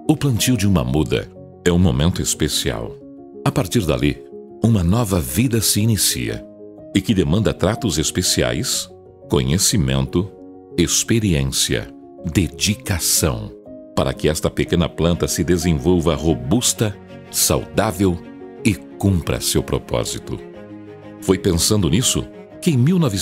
O plantio de uma muda é um momento especial. A partir dali, uma nova vida se inicia e que demanda tratos especiais, conhecimento, experiência, dedicação, para que esta pequena planta se desenvolva robusta, saudável e cumpra seu propósito. Foi pensando nisso que em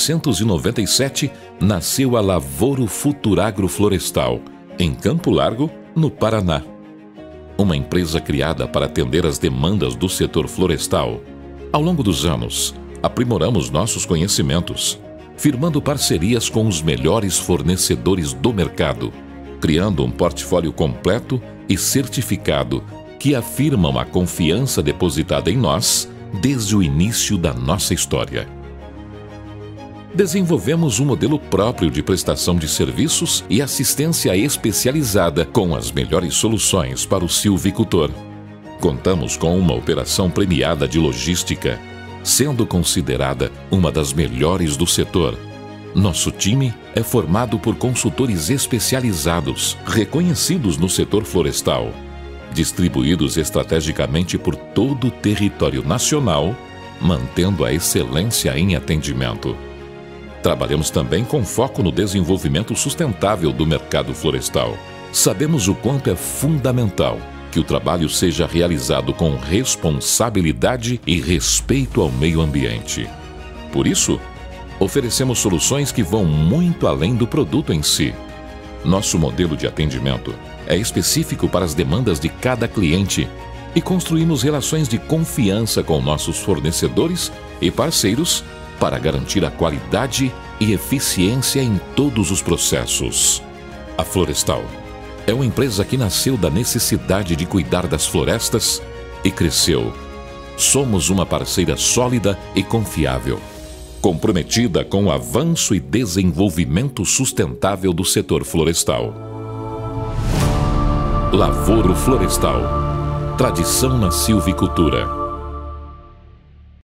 1997 nasceu a Lavoro Futuragro Florestal, em Campo Largo, no Paraná. Uma empresa criada para atender às demandas do setor florestal. Ao longo dos anos, aprimoramos nossos conhecimentos, firmando parcerias com os melhores fornecedores do mercado, criando um portfólio completo e certificado que afirmam a confiança depositada em nós desde o início da nossa história. Desenvolvemos um modelo próprio de prestação de serviços e assistência especializada com as melhores soluções para o silvicultor. Contamos com uma operação premiada de logística, sendo considerada uma das melhores do setor. Nosso time é formado por consultores especializados, reconhecidos no setor florestal, distribuídos estrategicamente por todo o território nacional, mantendo a excelência em atendimento. Trabalhamos também com foco no desenvolvimento sustentável do mercado florestal. Sabemos o quanto é fundamental que o trabalho seja realizado com responsabilidade e respeito ao meio ambiente. Por isso, oferecemos soluções que vão muito além do produto em si. Nosso modelo de atendimento é específico para as demandas de cada cliente e construímos relações de confiança com nossos fornecedores e parceiros para garantir a qualidade e eficiência em todos os processos. A Florestal é uma empresa que nasceu da necessidade de cuidar das florestas e cresceu. Somos uma parceira sólida e confiável, comprometida com o avanço e desenvolvimento sustentável do setor florestal. Lavoro Florestal. Tradição na silvicultura.